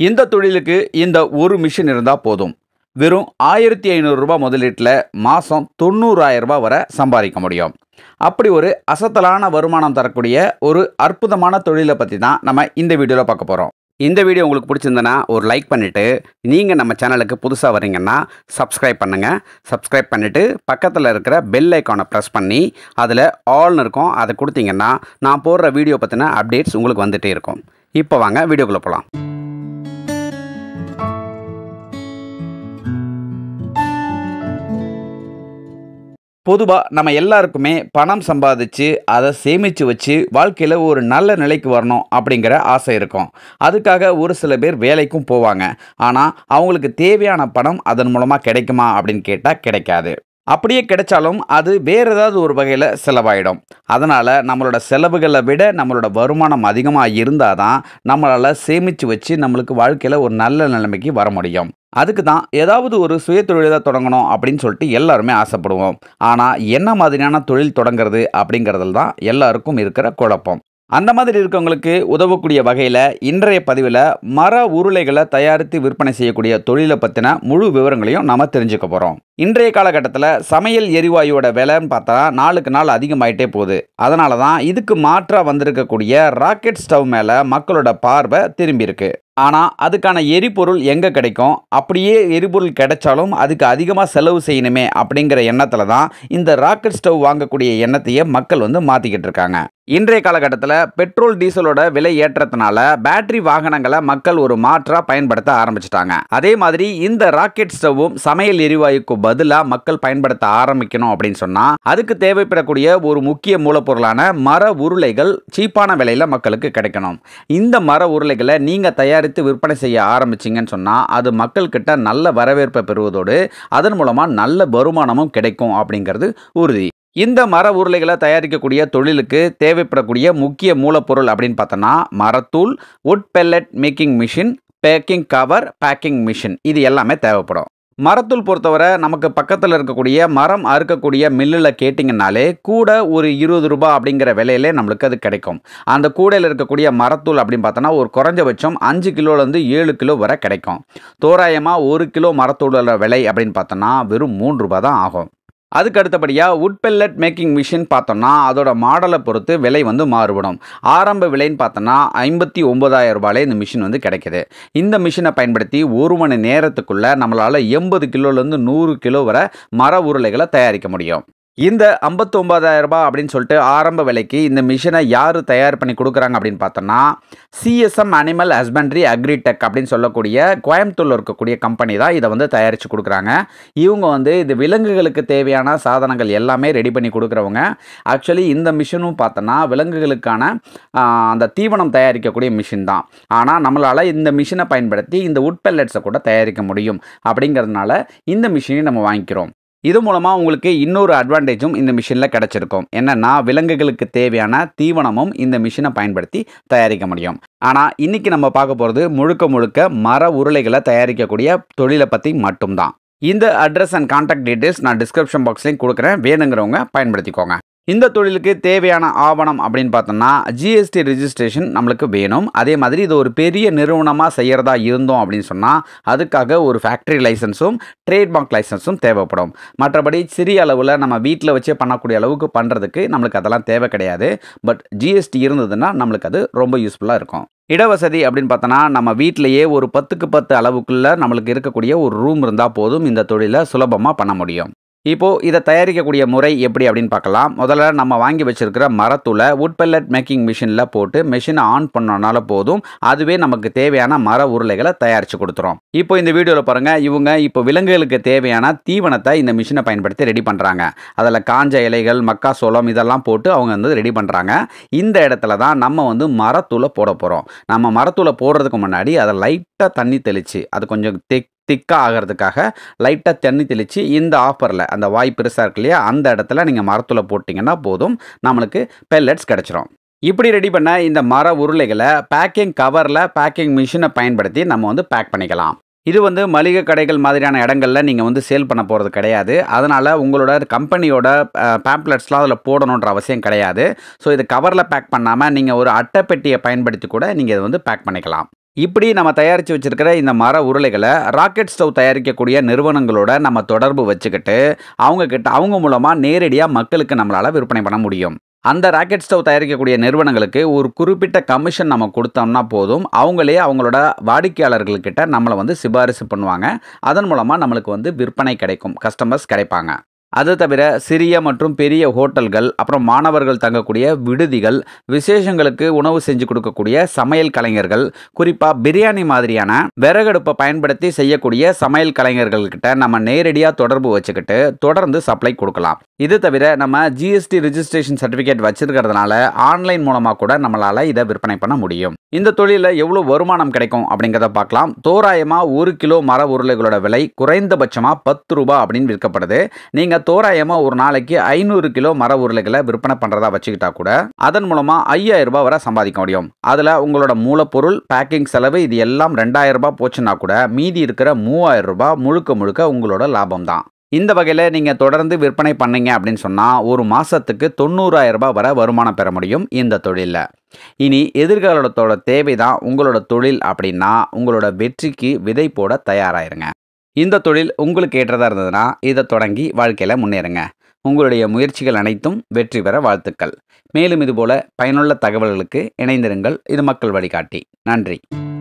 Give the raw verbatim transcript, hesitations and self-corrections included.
இந்த தொழிலுக்கு இந்த ஒரு மிஷின் இருந்தால் போதும். வெறும் ஆயிரத்தி ஐநூறு ரூபாய் முதலீட்டில் மாதம் தொண்ணூறாயிரம் ரூபாய் வரை சம்பாதிக்க முடியும். அப்படி ஒரு அசத்தலான வருமானம் தரக்கூடிய ஒரு அற்புதமான தொழிலை பற்றி தான் நம்ம இந்த வீடியோவில் பார்க்க போகிறோம். இந்த வீடியோ உங்களுக்கு பிடிச்சிருந்தனா ஒரு லைக் பண்ணிவிட்டு, நீங்கள் நம்ம சேனலுக்கு புதுசாக வரீங்கன்னா சப்ஸ்கிரைப் பண்ணுங்கள். சப்ஸ்கிரைப் பண்ணிவிட்டு பக்கத்தில் இருக்கிற பெல் ஐக்கானை ப்ரெஸ் பண்ணி அதில் ஆல்னு இருக்கும், அதை கொடுத்தீங்கன்னா நான் போடுற வீடியோ பற்றின அப்டேட்ஸ் உங்களுக்கு வந்துகிட்டே இருக்கும். இப்போ வாங்க வீடியோக்குள்ளே போகலாம். பொதுவாக நம்ம எல்லாருக்குமே பணம் சம்பாதிச்சு அதை சேமித்து வச்சு வாழ்க்கையில் ஒரு நல்ல நிலைக்கு வரணும் அப்படிங்கிற ஆசை இருக்கும். அதுக்காக ஒரு சில பேர் வேலைக்கும் போவாங்க. ஆனால் அவங்களுக்கு தேவையான பணம் அதன் மூலமாக கிடைக்குமா அப்படின்னு கேட்டால் கிடைக்காது. அப்படியே கிடைச்சாலும் அது வேறு ஏதாவது ஒரு வகையில் செலவாயிடும். அதனால் நம்மளோட செலவுகளை விட நம்மளோட வருமானம் அதிகமாக இருந்தால் தான் நம்மளால் சேமித்து வச்சு நம்மளுக்கு வாழ்க்கையில் ஒரு நல்ல நிலைமைக்கு வர முடியும். அதுக்கு தான் ஏதாவது ஒரு சுய தொழிலை தொடங்கணும் அப்படின்னு சொல்லிட்டு எல்லாருமே ஆசைப்படுவோம். ஆனால் என்ன மாதிரியான தொழில் தொடங்கிறது அப்படிங்கிறதுல தான் எல்லாருக்கும் இருக்கிற குழப்பம். அந்த மாதிரி இருக்கவங்களுக்கு உதவக்கூடிய வகையில் இன்றைய பதிவில் மர உருளைகளை தயாரித்து விற்பனை செய்யக்கூடிய தொழிலை பற்றின முழு விவரங்களையும் நம்ம தெரிஞ்சுக்க போகிறோம். இன்றைய காலகட்டத்தில் சமையல் எரிவாயுவோட விலைன்னு பார்த்தா நாளுக்கு நாள் அதிகமாயிட்டே போகுது. அதனால தான் இதுக்கு மாற்றாக வந்திருக்கக்கூடிய ராக்கெட் ஸ்டவ் மேலே மக்களோட பார்வை திரும்பி இருக்கு. ஆனால் அதுக்கான எரிபொருள் எங்கே கிடைக்கும், அப்படியே எரிபொருள் கிடைச்சாலும் அதுக்கு அதிகமாக செலவு செய்யணுமே அப்படிங்கிற எண்ணத்தில் தான் இந்த ராக்கெட் ஸ்டவ் வாங்கக்கூடிய எண்ணத்தையே மக்கள் வந்து மாற்றிக்கிட்டு இருக்காங்க. இன்றைய காலகட்டத்தில் பெட்ரோல் டீசலோட விலை ஏற்றத்தினால பேட்டரி வாகனங்களை மக்கள் ஒரு மாற்றாக பயன்படுத்த ஆரம்பிச்சிட்டாங்க. அதே மாதிரி இந்த ராக்கெட் ஸ்டவ்வும் சமையல் எரிவாயுக்கு பதிலாக மக்கள் பயன்படுத்த ஆரம்பிக்கணும் அப்படின்னு சொன்னால் அதுக்கு தேவைப்படக்கூடிய ஒரு முக்கிய மூலப்பொருளான மர உருளைகள் சீப்பான விலையில் மக்களுக்கு கிடைக்கணும். இந்த மர உருளைகளை நீங்கள் தயார் விற்பனை செய்ய ஆரம்பிச்சிங்கன்னு சொன்னால் அது மக்கள்கிட்ட நல்ல வரவேற்பை பெறுவதோடு அதன் மூலமாக நல்ல வருமானமும் கிடைக்கும் அப்படிங்கிறது உறுதி. இந்த மர உருளைகளை தயாரிக்கக்கூடிய தொழிலுக்கு தேவைப்படக்கூடிய முக்கிய மூலப்பொருள் அப்படின்னு பார்த்தோன்னா மரத்தூள், wood pellet making machine, packing cover, packing machine, இது எல்லாமே தேவைப்படும். மரத்தூள் பொறுத்தவரை நமக்கு பக்கத்தில் இருக்கக்கூடிய மரம் அறுக்கக்கூடிய மில்லில் கேட்டிங்கனாலே கூட ஒரு இருபது ரூபாய் அப்படிங்கிற விலையிலே நம்மளுக்கு அது கிடைக்கும். அந்த கூடையில் இருக்கக்கூடிய மரத்தூள் அப்படின்னு பார்த்தோன்னா ஒரு குறைஞ்சபட்சம் அஞ்சு கிலோலேருந்து ஏழு கிலோ வரை கிடைக்கும். தோராயமாக ஒரு கிலோ மரத்தூளோட விலை அப்படின்னு பார்த்தோன்னா வெறும் மூன்று ரூபாய் தான் ஆகும். அதுக்கு அடுத்தபடியாக வுட் பெல்லட் மேக்கிங் மிஷின் பார்த்தோம்னா அதோட மாடலை பொறுத்து விலை வந்து மாறுபடும். ஆரம்ப விலைன்னு பார்த்தோன்னா ஐம்பத்தி ஒன்பதாயிரம் ரூபாயிலே இந்த மிஷின் வந்து கிடைக்கிது. இந்த மிஷினை பயன்படுத்தி ஒரு மணி நேரத்துக்குள்ளே நம்மளால் எண்பது கிலோலேருந்து நூறு கிலோ வரை மர உருளைகளை தயாரிக்க முடியும். இந்த ஐம்பத்தி ஒன்பதாயிரம் ரூபாய் அப்படின்னு சொல்லிட்டு ஆரம்ப விலைக்கு இந்த மிஷினை யார் தயார் பண்ணி கொடுக்குறாங்க அப்படின்னு பார்த்தோன்னா சிஎஸ்எம் அனிமல் ஹஸ்பண்ட்ரி அக்ரிடெக் அப்படின்னு சொல்லக்கூடிய கோயம்புத்தூரில் இருக்கக்கூடிய கம்பெனி தான் இதை வந்து தயாரித்து கொடுக்குறாங்க. இவங்க வந்து இது விலங்குகளுக்கு தேவையான சாதனங்கள் எல்லாமே ரெடி பண்ணி கொடுக்குறவங்க. ஆக்சுவலி இந்த மிஷினும் பார்த்தோன்னா விலங்குகளுக்கான அந்த தீவனம் தயாரிக்கக்கூடிய மிஷின் தான். ஆனால் நம்மளால் இந்த மிஷினை பயன்படுத்தி இந்த வுட் பெல்லட்ஸை கூட தயாரிக்க முடியும். அப்படிங்கிறதுனால இந்த மிஷினை நம்ம வாங்கிக்கிறோம். இது மூலமாக உங்களுக்கு இன்னொரு அட்வான்டேஜும் இந்த மிஷினில் கிடச்சிருக்கும். என்னென்னா விலங்குகளுக்கு தேவையான தீவனமும் இந்த மிஷினை பயன்படுத்தி தயாரிக்க முடியும். ஆனால் இன்றைக்கி நம்ம பார்க்க போகிறது முழுக்க முழுக்க மர உருளைகளை தயாரிக்கக்கூடிய தொழிலை பற்றி மட்டும்தான். இந்த அட்ரஸ் அண்ட் கான்டாக்ட் டீட்டெயில்ஸ் நான் டிஸ்கிரிப்ஷன் பாக்ஸ்லையும் கொடுக்குறேன், வேணுங்கிறவங்க பயன்படுத்திக்கோங்க. இந்த தொழிலுக்கு தேவையான ஆவணம் அப்படின்னு பார்த்தோம்னா ஜிஎஸ்டி ரிஜிஸ்ட்ரேஷன் நம்மளுக்கு வேணும். அதே மாதிரி இது ஒரு பெரிய நிறுவனமாக செய்கிறதா இருந்தோம் அப்படின்னு சொன்னால் அதுக்காக ஒரு ஃபேக்ட்ரி லைசன்ஸும் ட்ரேட்மார்க் லைசன்ஸும் தேவைப்படும். மற்றபடி சிறிய அளவில் நம்ம வீட்டில் வச்சே பண்ணக்கூடிய அளவுக்கு பண்ணுறதுக்கு நம்மளுக்கு அதெல்லாம் தேவை கிடையாது. பட் ஜிஎஸ்டி இருந்ததுன்னா நம்மளுக்கு அது ரொம்ப யூஸ்ஃபுல்லாக இருக்கும். இடவசதி அப்படின்னு பார்த்தோன்னா நம்ம வீட்டிலையே ஒரு பத்துக்கு பத்து அளவுக்குள்ளே நம்மளுக்கு இருக்கக்கூடிய ஒரு ரூம் இருந்தால் போதும் இந்த தொழிலை சுலபமாக பண்ண முடியும். இப்போது இதை தயாரிக்கக்கூடிய முறை எப்படி அப்படின்னு பார்க்கலாம். முதல்ல நம்ம வாங்கி வச்சுருக்கிற மரத்தூளை வுட் பெல்லட் மேக்கிங் மிஷினில் போட்டு மிஷினை ஆன் பண்ணனால போதும், அதுவே நமக்கு தேவையான மர உருளைகளை தயாரித்து கொடுத்துரும். இப்போ இந்த வீடியோவில் பாருங்கள், இவங்க இப்போ விலங்குகளுக்கு தேவையான தீவனத்தை இந்த மிஷினை பயன்படுத்தி ரெடி பண்ணுறாங்க. அதில் காஞ்ச இலைகள், மக்காசோளம் இதெல்லாம் போட்டு அவங்க வந்து ரெடி பண்ணுறாங்க. இந்த இடத்துல தான் நம்ம வந்து மரத்தூளை போட போகிறோம். நம்ம மரத்தூளை போடுறதுக்கு முன்னாடி அதை லைட்டாக தண்ணி தெளித்து அது கொஞ்சம் திக் திக்காக ஆகிறதுக்காக லைட்டாக தண்ணி தெளித்து இந்த ஆஃபரில் அந்த வாய் பெருசாக இருக்கு இல்லையா, அந்த இடத்துல நீங்கள் மரத்தூளை போட்டிங்கன்னா போதும், நம்மளுக்கு பெல்லட்ஸ் கிடச்சிரும். இப்படி ரெடி பண்ண இந்த மர உருளைகளை பேக்கிங் கவரில் பேக்கிங் மிஷினை பயன்படுத்தி நம்ம வந்து பேக் பண்ணிக்கலாம். இது வந்து மளிகை கடைகள் மாதிரியான இடங்களில் நீங்கள் வந்து சேல் பண்ண போகிறது கிடையாது. அதனால் உங்களோட கம்பெனியோட பேம்ப்ளெட்ஸ்லாம் அதில் போடணுன்ற அவசியம் கிடையாது. ஸோ இது கவரில் பேக் பண்ணாமல் நீங்கள் ஒரு அட்டைப்பெட்டியை பயன்படுத்தி கூட நீங்கள் இதை வந்து பேக் பண்ணிக்கலாம். இப்படி நம்ம தயாரித்து வச்சிருக்கிற இந்த மர உருளைகளை ராக்கெட் ஸ்டவ் தயாரிக்கக்கூடிய நிறுவனங்களோட நம்ம தொடர்பு வச்சுக்கிட்டு அவங்க கிட்ட அவங்க மூலமாக நேரடியாக மக்களுக்கு நம்மளால் விற்பனை பண்ண முடியும். அந்த ராக்கெட் ஸ்டவ் தயாரிக்கக்கூடிய நிறுவனங்களுக்கு ஒரு குறிப்பிட்ட கமிஷன் நம்ம கொடுத்தோம்னா போதும், அவங்களே அவங்களோட வாடிக்கையாளர்கள்கிட்ட நம்மளை வந்து சிபாரிசு பண்ணுவாங்க. அதன் மூலமாக நம்மளுக்கு வந்து விற்பனை கிடைக்கும், கஸ்டமர்ஸ் கிடைப்பாங்க. அது தவிர சிறிய மற்றும் பெரிய ஹோட்டல்கள், அப்புறம் மாணவர்கள் தங்கக்கூடிய விடுதிகள், விசேஷங்களுக்கு உணவு செஞ்சு கொடுக்கக்கூடிய சமையல் கலைஞர்கள், குறிப்பாக பிரியாணி மாதிரியான விறகடுப்பை பயன்படுத்தி செய்யக்கூடிய சமையல் கலைஞர்கள்கிட்ட நம்ம நேரடியாக தொடர்பு வச்சுக்கிட்டு தொடர்ந்து சப்ளை கொடுக்கலாம். இது தவிர நம்ம ஜிஎஸ்டி ரிஜிஸ்ட்ரேஷன் சர்டிஃபிகேட் வச்சிருக்கிறதுனால ஆன்லைன் மூலமாக கூட நம்மளால் இதை விற்பனை பண்ண முடியும். இந்த தொழிலில் எவ்வளோ வருமானம் கிடைக்கும் அப்படிங்கிறத பார்க்கலாம். தோராயமாக ஒரு கிலோ மர உருளைகளோட விலை குறைந்தபட்சமாக பத்து ரூபாய் அப்படின்னு விற்கப்படுது. நீங்கள் தோராயமாக ஒரு நாளைக்கு ஐநூறு கிலோ மர உருளைகளை விற்பனை பண்ணுறதா வச்சுக்கிட்டா கூட அதன் மூலமாக ஐயாயிரம் ரூபாய் வரை சம்பாதிக்க முடியும். அதில் உங்களோட மூலப்பொருள், பேக்கிங் செலவு இது எல்லாம் ரெண்டாயிரம் ரூபாய் போச்சுன்னா கூட மீதி இருக்கிற மூவாயிரம் ரூபாய் முழுக்க முழுக்க உங்களோட லாபம் தான். இந்த வகையில் நீங்கள் தொடர்ந்து விற்பனை பண்ணீங்க அப்படின்னு சொன்னால் ஒரு மாதத்துக்கு தொண்ணூறாயிரம் ரூபாய் வரை வருமானம் பெற முடியும் இந்த தொழிலில். இனி எதிர்காலத்தோட தேவை தான் உங்களோட தொழில் அப்படின்னா உங்களோட வெற்றிக்கு விதை போட தயாராயிருங்க. இந்த தொழில் உங்களுக்கு ஏற்றதாக இருந்ததுன்னா இதை தொடங்கி வாழ்க்கையில் முன்னேறுங்க. உங்களுடைய முயற்சிகள் அனைத்தும் வெற்றி பெற வாழ்த்துக்கள். மேலும் இதுபோல பயனுள்ள தகவல்களுக்கு இணைந்திருங்கள். இது மக்கள் வழிகாட்டி. நன்றி.